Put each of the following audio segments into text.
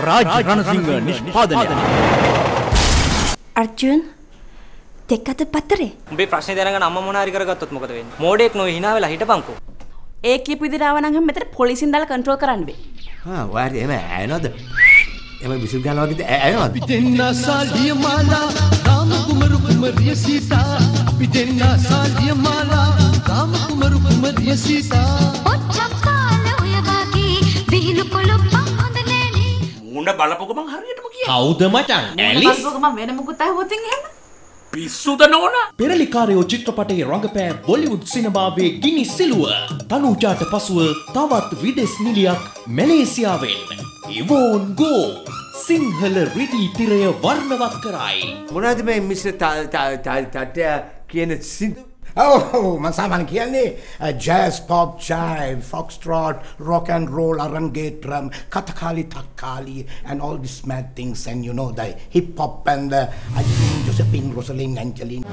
රාජ් රණසිංහ නිෂ්පාදනය. අර්ජුන් දෙකද පතරේ. උඹේ ප්‍රශ්නේ දැනගෙන අම්මා මොනාරි කරගත්තොත් මොකද වෙන්නේ? මෝඩෙක් නොවේ hina වෙලා හිටපන්කෝ. ඒ කියපු විදිහට ආව නම් හැම මෙතන පොලිසියෙන් දාලා කන්ට්‍රෝල් කරන්න බෑ. ඔයාට එහෙම ඇයනවද? එහෙම විසිල් ගන්නවා වගේ ඇයනවද? පිටෙන්නා සාලිය මාලා රාම කුමරු කුමරිය සීතා. පිටෙන්නා සාලිය මාලා රාම කුමරු කුමරිය සීතා. ඔච්චක්කාල ඔය වගේ විහිළු පොළොප්පක් හොඳ නෑනේ. මුණ බලපොක මං හරියටම කියයි. කවුද මචං? ඇලිස්. බලපුවක මම වෙන මොකුත් අහුවොතින් එහෙම. පිස්සුද නෝන? පෙරලිකාරයෝ චිත්‍රපටයේ රංගපෑ බොලිවුඩ් සිනමාවේ ගිනි සිලුව. තනුජාට පසුව තවත් විදෙස් නිලියක් මැලේසියාවෙන්. ඉවෝන් ගෝ සිංහල රිදී තිරය වර්ණවත් කරයි. මොනවද මේ මිස්ටර් තාත්‍ය කියන සින්දු? මම සාමාන්‍ය කියන්නේ jazz pop jive foxtrot rock and roll Arangetram Kathakali තක්කාලි and all these mad things and you know the hip hop and I think Josephine Rosalind Angeline.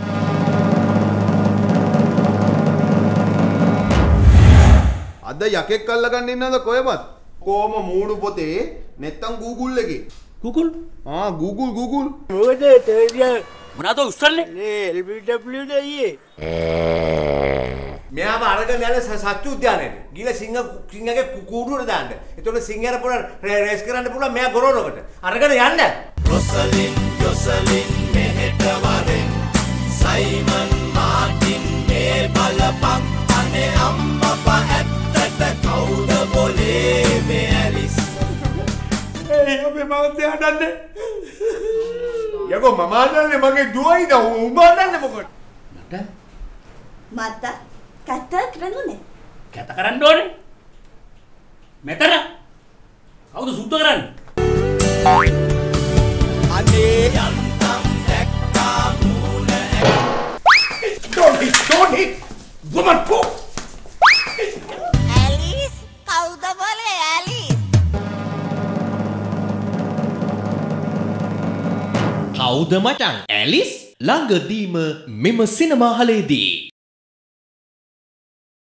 අද යකෙක් අල්ලගන්න ඉන්නවද කොහෙවත්? කොහොම මූණු පොතේ නැත්තම් Google එකේ. Google? Google. මොකද තේරිය මොනවද උස්සන්නේ? නේ LBW දෙයියේ. මෙයාම අරගෙන යන සත්තු උද්‍යානයට. ගිහලා සිංහගේ කූඩුවට දාන්න. එතකොට සිංහයාට පුළුවන් රේස් කරන්න පුළුවන් මෙයා ගොරවනකොට. අරගෙන යන්න. යොසලින් මෙහෙට වරෙන් සයිමන් මාටින් මේ බලපන් අනේ අම්මපා ඇත්තට කවුද බොලේ මේ ඇලිස්. ඒ ඔබේ මවත්තේ හදන්නේ. යකෝ මම හදන්නේ මගේ දුවයිද උඹ හදන්නේ මොකද? මට කත කරනුනේ. කැත කරන්න ඕනේ. මෙතන. කවුද සුද්ධ කරන්නේ? අනේ යන්තම් දැක්කා මූණ Don't hit! Woman, go! Alice කවුද බොලේ ඇලිස්? කවුද මචං? ඇලිස් ළඟදීම මෙම සිනමාහලේදී